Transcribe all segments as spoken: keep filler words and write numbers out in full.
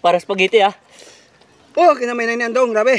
Para spaghetti ah. Oh, kinamay na ni Andong, grabe.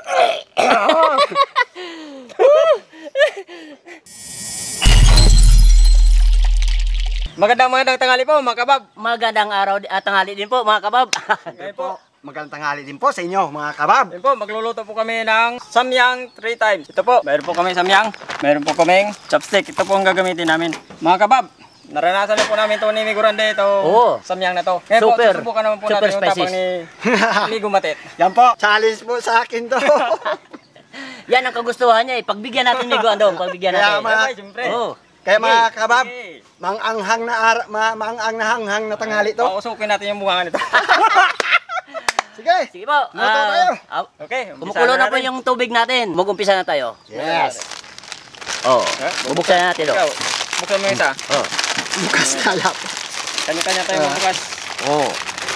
Magandang magandang tanghali po mga kabab. Magandang araw at tanghali din po mga kabab. Ngayon po, Magandang tanghali din po sa inyo, mga kabab. ngayon po, magluluto po kami ng samyang three times. Ito po, mayroon po kami samyang, mayroon po kaming chopstick. Ito po ang gagamitin namin. Mga kabab, naranasan na po namin ito ni Migurande, ito Oo. samyang na to. Ngayon Super. po, susubukan naman po Super natin yung spicy. tapang ni Migo Matit. Yan po, challenge po sa akin to. Yan ang kagustuhan niya eh. Pagbigyan natin Migo Andong, pagbigyan Kaya natin. mga- Siyempre, siyempre. Oo. Kaya mga kabab, Okay. manganghang na ara, ma, mangang na hanghang na tanghali to. Pausukin natin yung bunga nito. Sige. Sige po. Luto ah, tayo. ah, Okay, Kumukulo umpisahan na po natin. yung tubig natin. Mag-umpisa na tayo. Yes. Oh. Eh, Bubuksan na natin. Ikaw, Oh. buksan mo yung isa. Oh. Bukas kalap. Kanya-kanya tayo Ah. magbukas. Oh.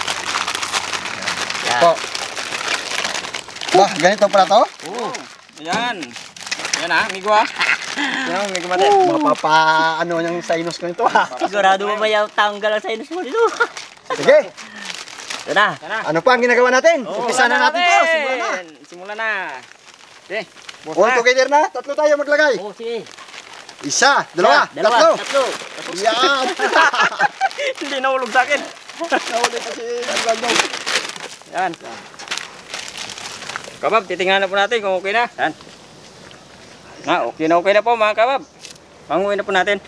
Yan. Po. Bah, ganito pala to? Oh. Ayan. Ayan ha, Migo ha. Yan ang Migo Matit. Mapapa, ano yung sinus ko nito ha. Sigurado mo ba yung tanggal ang sinus mo dito? Sige. Ito na. Yan na. Ano pa ang ginagawa natin? Oh, Umpisa na natin to. Simula na. Simula na. Okay. Bukas All na. together na. Tatlo tayo maglagay. Oh, sige. Isa, dalawa, Dalawa, tatlo. tatlo. Yan. Hindi nahulog sa akin. Nahuli kasi ang gandong. Yan. Kabab, titingnan na po natin kung okay na. Yan. Na, okay na okay na po mga kabab. Panguin na po natin.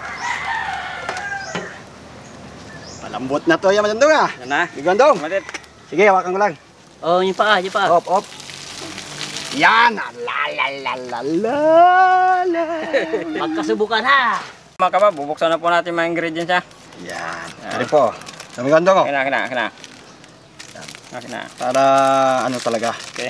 Malambot na to yan, magandong ah. Yan na. Gandong. Matit. Sige, hawakan ko lang. Oh, yung pa, yung pa. Op, op. Yan. La la la la la la. Magkasubukan ha. Mga kabab, bubuksan na po natin mga ingredients ha. Yan. Ano po? Kami gandong oh. Kina, kina, kina. Kina. Para ano talaga. Okay.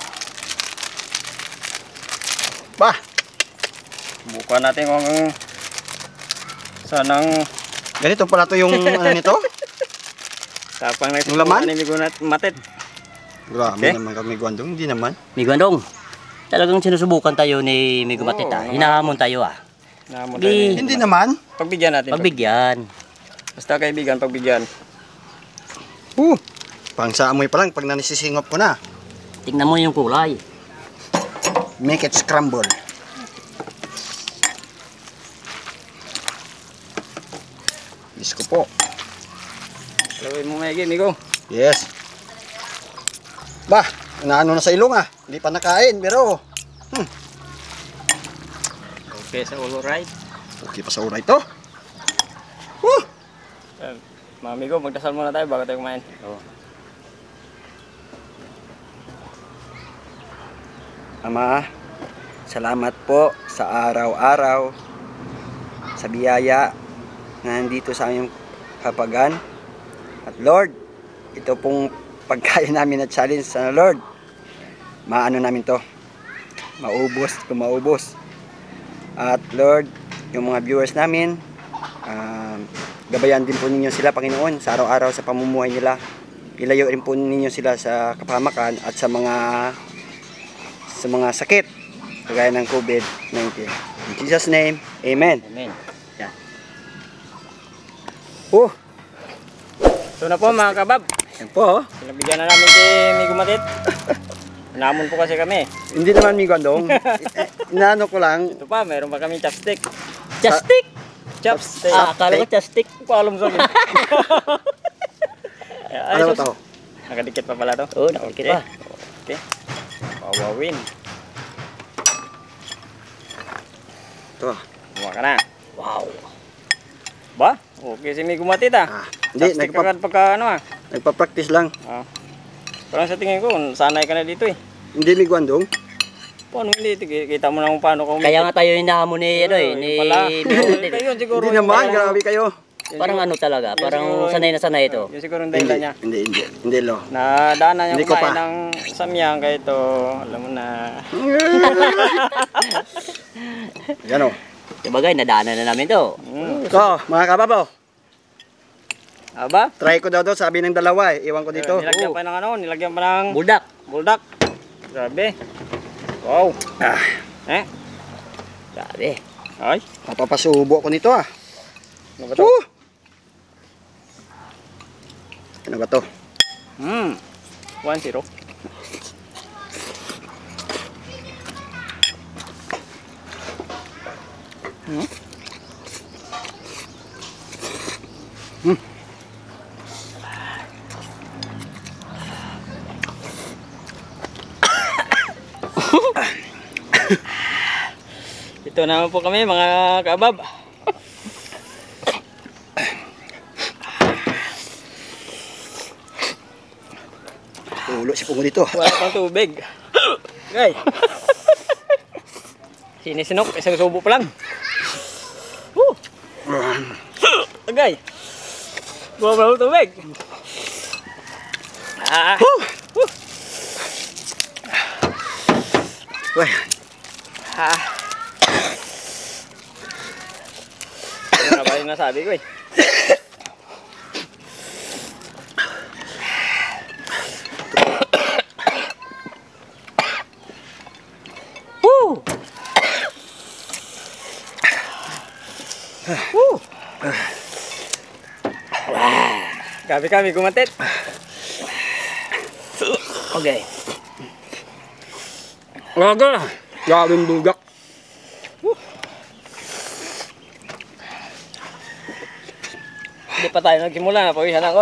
Bah. Bukan natin kung sanang Ganito pala to yung ano nito. tapang na Yung laman? ni Migo Matit. Grabe Okay. naman kami gandong. Hindi naman. Migo Andong, talagang sinusubukan tayo ni Migo Oo, Matit ah. mga- Hinahamon tayo ah. Nahamon Di- tayo ni- Hindi naman. Pagbigyan natin. Pagbigyan. Basta kaibigan, pagbigyan. Uh. Pang sa amoy pa lang pag nanisisingop ko na. Tingnan mo yung kulay. Make it scramble. Diyos ko po. Laway mo maigi, Migo. Yes. Bah, naano na sa ilong ah. Hindi pa nakain pero hmm, Okay sa ulo right. okay pa sa uray to. Uh. Uh, mga Migo, magdasal muna tayo bago tayo kumain. Oh. Ama, salamat po sa araw-araw, sa biyaya na nandito sa aming hapagan. At Lord, ito pong pagkain namin na challenge sa Lord. Maano namin to, maubos, kung maubos. At Lord, yung mga viewers namin, um, gabayan din po ninyo sila, Panginoon, sa araw-araw sa pamumuhay nila. Ilayo rin po ninyo sila sa kapahamakan at sa mga sa mga sakit kagaya ng COVID nineteen. In Jesus' name, Amen. Amen. Oh, Ito na po mga kabab. yan po. oh. Pinabigyan na namin si Migo Matit. Namon po kasi kami. Hindi naman mi gandong. Inaano ko lang. Ito pa, meron pa kami chopstick. Chopstick! Chopstick. Ah, akala ko chopstick. Hindi ko alam sa akin. Ay, Ano ba sus- to? Nakadikit pa pala to. Oo, nakikita pa. Okay. Wawawin. Ito. Buka ka na. Wow. Ba? Okay si Migo Matit ah. Ah, hindi, Chopstick nagpa, agad pagka ano ah. nagpa-practice lang. Ah. Parang sa tingin ko, sanay ka na dito eh. Hindi mi gandong. Paano hindi? Kita mo na kung paano ka Kaya nga tayo hinahamon ni, ano eh, Yun ni pala. Migo Matit. Ito yun siguro. Hindi yung naman, parang- grabe kayo. yun Parang siguro- ano talaga, yun parang siguro- sanay na sanay ito. Yun siguro yung Hindi, dahilan niya. hindi, hindi, hindi lo. Na daanan niya Hindi ko kumain pa. ng samyang kaya ito, alam mo na. Yan o. Sabagay, nadaanan na namin to. Mm. So, mga kababaw, Aba? try ko daw daw, sabi ng dalawa eh. Iwan ko dito. Nilagyan pa ng ano, nilagyan pa ng Buldak. buldak. Grabe. Wow. Ah, Eh? Grabe. Ay, mapapasubo ko nito ah. ano ba to? Uh! Ano ba to? Hmm. one zero. Hmm. Hmm. Ito naman po kami mga kabab. Tulo si Pungo dito. Wala pang tubig. Gay. Sinisinok, isang subo pa lang. Woo! Agay. Buwa ba ng tubig? Ah. Woo! Uy. Ah. Ano ba yung nasabi ko eh? Woo! Woo! Gabi kami gumatit. Okay. Aga. Gawin bugak. Hindi pa tayo nagsimula, napawisan ako.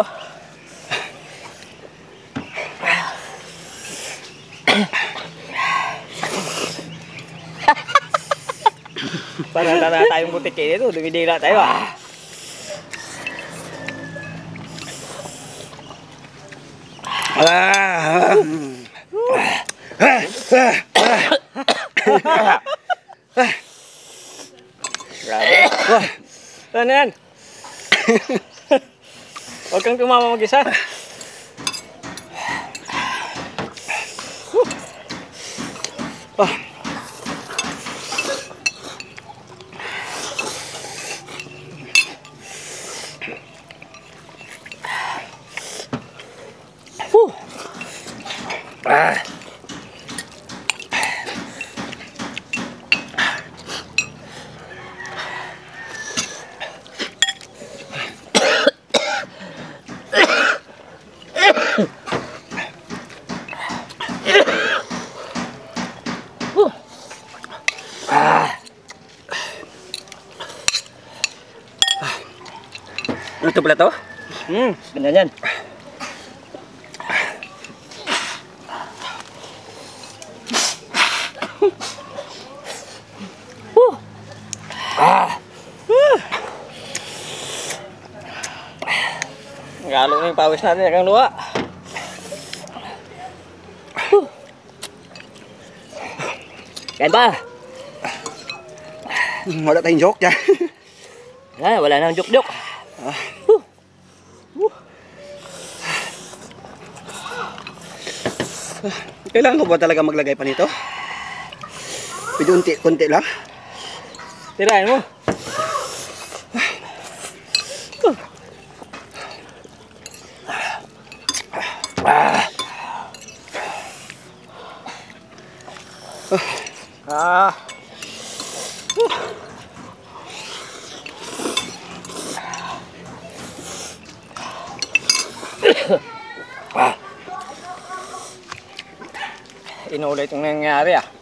Parang tala tayong butik eh dito, dumidila tayo ah. Ah. Grabe. Ano yan? Huwag kang tumama mag-isa. Ah. Ah. Ito pala to? Hmm, ganyan yan. Ah. Galo na yung pawis natin, hanggang luha. Kain ba? Wala tayong joke dyan. Ah, wala nang joke-joke. Ah. Kailangan ko ba talaga maglagay pa nito? Pwede unti, konti lang. Tirahin mo. Ah. Ah. Ah. Inulit yung nangyayari ah.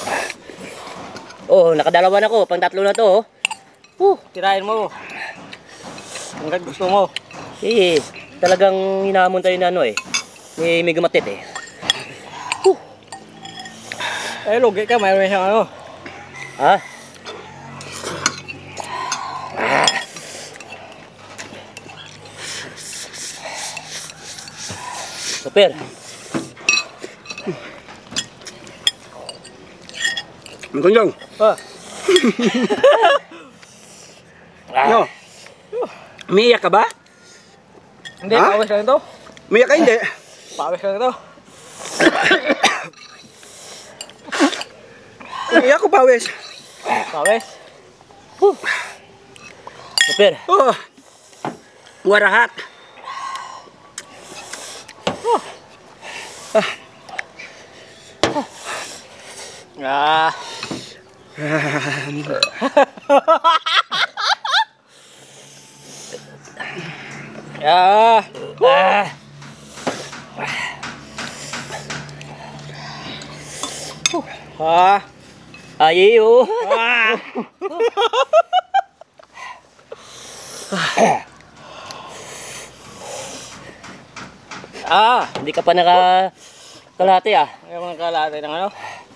Oh, nakadalawa na ko. Pang tatlo na to. Oh. Tirahin mo. Hanggang gusto mo. Eh, talagang hinahamon tayo na ano eh. May, may gumatit eh. Eh, lugi ka. Mayroon siyang ano. Ha? Super. Magandang. Ah. No. Umiiyak ka ba? Hindi, Ha? pawis lang ito. Umiiyak ka hindi? Pawis lang ito. Umiiyak ko pawis. Pawis. Super. Oh. Warahat. Ah. Ah. Ah. Ah. Ayo. Ah. Ah. Hindi ka pa nakakalahati ah. Ayaw mga kalahati ng ano.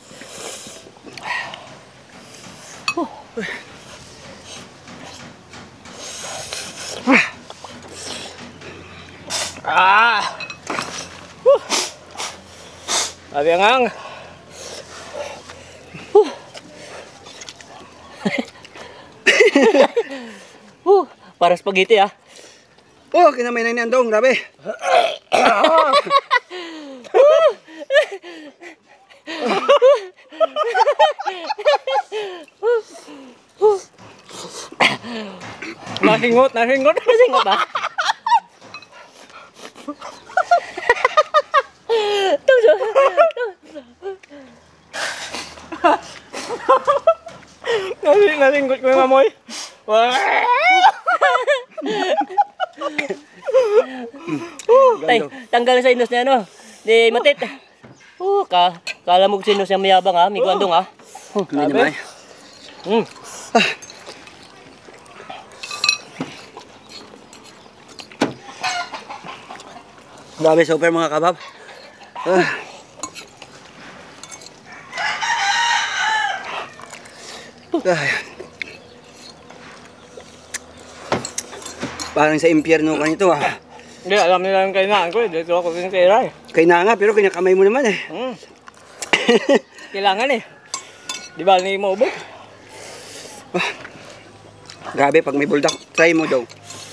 Ah. Huh. Sabi ang ang. Uh, para spaghetti ah. Oh, kinamay na ni Andong, grabe. Nasingot, nasingot. Nasingot ba? Tungso. Nasing, nasingot ko yung amoy. Tay, tanggal sa inos niya ano. Di matit. Oh, ka kala mo sinos yung mayabang ah, migo andong ah. Hindi naman. Hmm. Grabe, super mga kabab. Ah. Ay. Parang sa impyerno ka nito ah. Hindi, alam nila yung kainaan ko eh. Dito ako sinitira eh. Kaya na nga, pero kinakamay mo naman eh. Hmm. Kailangan eh. Di ba ni mo ubod? Ah. Grabe, pag may buldak, try mo daw.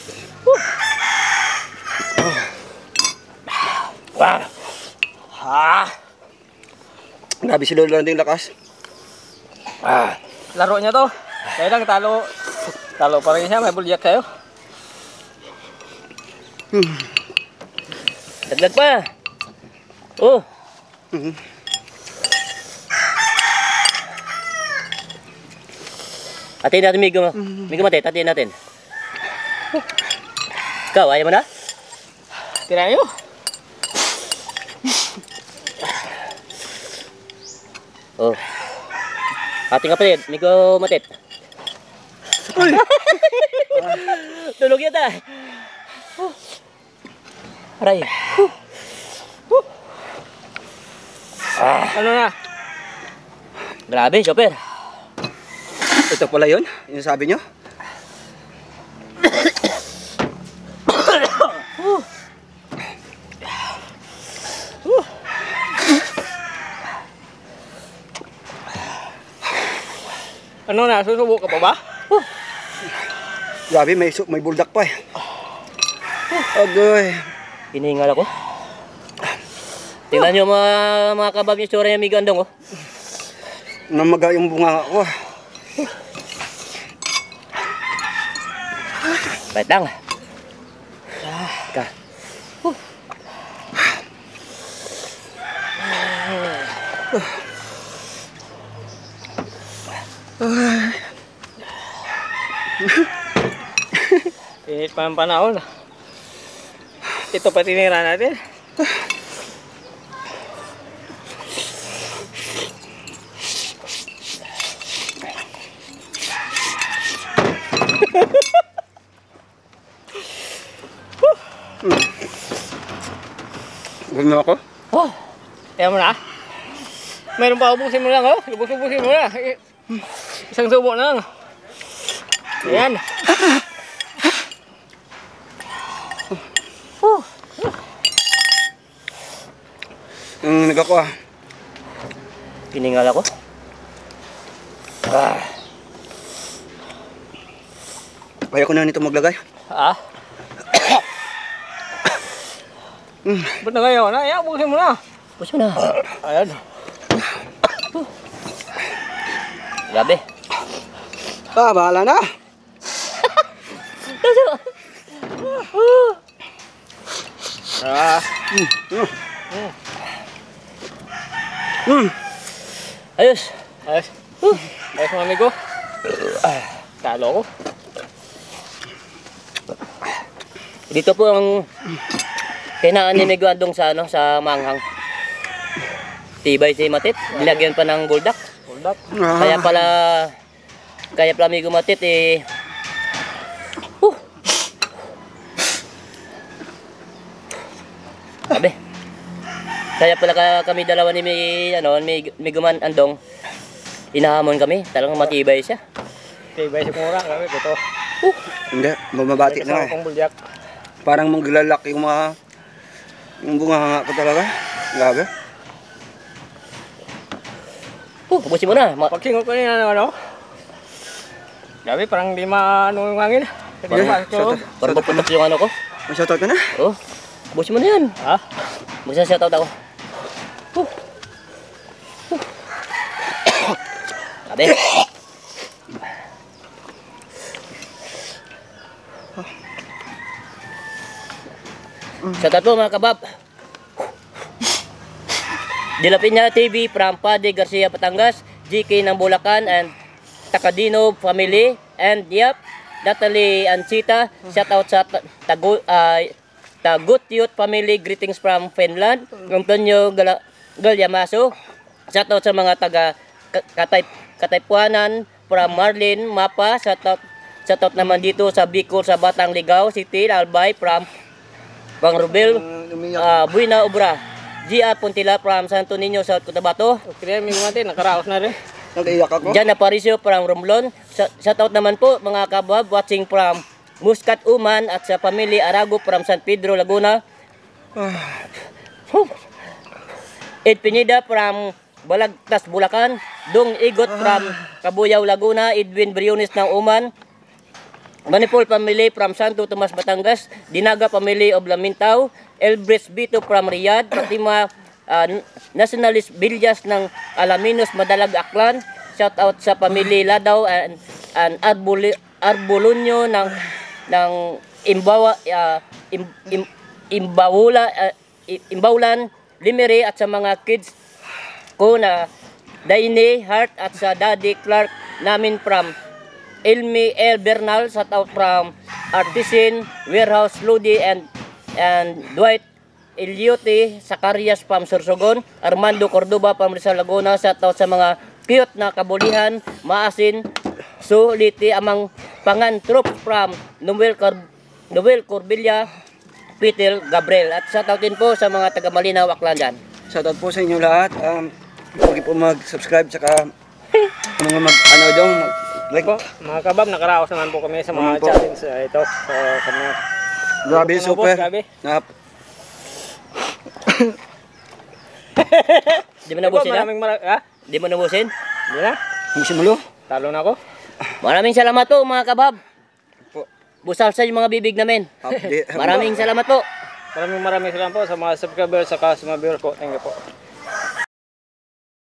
Wah. Ah. Grabe si Lolo yung lakas. Ah. Laro niya to. Kaya lang talo. Talo pa rin siya. May bulyak sa'yo. Hmm. Dagdag pa. Oh. Mhm. Atin natin migo. Migo matit, atin natin. Ikaw, ayaw mo na? Tira nyo. Oh. Ating kapatid, migo matit. Uy! Tulog yata. Aray. Ah. Ano na? Grabe, chopper. Ito pala yun, yung sabi nyo. Ano na? Susubok ka pa ba? Grabe, may, su- may buldak pa eh. Agoy. Hinihingal ako. Tingnan nyo mga, mga kabab yung tsura niya, migo andong oh. Namaga yung bunga ko. Wait lang. Ka. Init pa ang panahon. Ito pa tinira natin. Gano'n ako? Oh. Kaya mo na. Meron pa, ubusin mo lang oh. Ubus-ubusin mo na. Isang subo na lang. Ayan. Oh. Yung nag ako ah. Hinihingal ako. Ah. Kaya ko na nito maglagay. Ah. Mm. Ba't na kayo? Na, ayan, ubusin mo na. Puso na. Ayan. Grabe. Ah, bahala na. Ah. Mm. Mm. Mm. Ayos. Ayos. Ayos mga amigo. Talo ko. Dito po ang kinaan ni Migo andong sa ano, sa manghang. Tibay si Matit. Nilagyan pa ng buldak. Buldak. Ah. Kaya pala, kaya pala amigo Matit eh. Huh. Sabi. Kaya pala ka, kami dalawa ni may, ano, may, may guman andong. Inahamon kami. Talagang matibay siya. Tibay si Mura. Grabe, ito. Hindi, bumabati na nga eh. Kasama kong bulyak. Parang maglalak yung mga yung bunga ko talaga. Grabe. Huh, ubusin mo na. Ma- Pagkingo ko niya ng ano. Grabe, parang di maano yung hangin. Hindi Parang- pa ito. Parang puputok yung ano ko. May shoutout ka na? Oh, ubusin mo na yan. Ha? Magsa-shoutout ako. Huh. Huh. Sabi. Shoutout po mga kabab. Dilapinya T V from Padre Garcia, Batangas, G K ng Bulacan, and Takadino family, and yep, Natalie and Sita. Shoutout sa ta- Tagu uh, Tagut Youth family, greetings from Finland. Antonio Gala Galyamaso. Shoutout sa mga taga Ka- Katay Kataypuanan from Marlin Mapa. Shoutout shoutout naman dito sa Bicol sa Batang Ligaw City, Albay from Bang Rubel, uh, Buena Obra. G R Puntila from Santo Niño, South Cotabato. Okay, may mga nakaraos na rin. Nag-iyak ako. Jan Aparicio from Romblon. Sa- Shoutout naman po mga kabab watching from Muscat Uman at sa family Arago from San Pedro, Laguna. Ed Pineda from Balagtas, Bulacan. Dong Igot from Cabuyao, Laguna. Edwin Briones ng Uman. Manipol family from Santo Tomas, Batangas. Dinaga family of Lamintao. Elbris Bito from Riyadh. Fatima uh, Nationalist Villas ng Alaminos, Madalag, Aklan. Shout out sa family Ladaw and, and Arbol Arbolonyo ng ng Imbawa uh, Im, Im, Imbawula uh, Imbawlan, Limeri at sa mga kids ko na Daine Hart at sa Daddy Clark namin from Elmi L. Bernal, shout out from Artisan Warehouse, Ludi and and Dwight Eliote Zacarias from Sorsogon, Armando Cordoba from Rizal, Laguna. Shout out sa mga cute na kabulihan, maasin, suliti amang pangan troops from Noel Cor Noel Corbilla, Peter Gabriel. At shout out din po sa mga taga Malinaw, Aklan dyan. Shoutout po sa inyo lahat. Um, huwag po mag-subscribe tsaka mga mag ano dong mag like Po, mga kabab, nakaraos naman po kami sa mga Naman po. challenge uh, ito. So, sa mga... Grabe, Ano, super. boss, grabe. Nap. Di mo nabusin ha? Maraming mara... Ha? Di mo nabusin? Hindi na. Hindi simulo. Talo na ako. Maraming salamat po mga kabab. Po. Busalsa yung mga bibig namin. Update. Maraming salamat po. Maraming maraming salamat po sa mga subscribers sa mga viewers ko. Thank you po.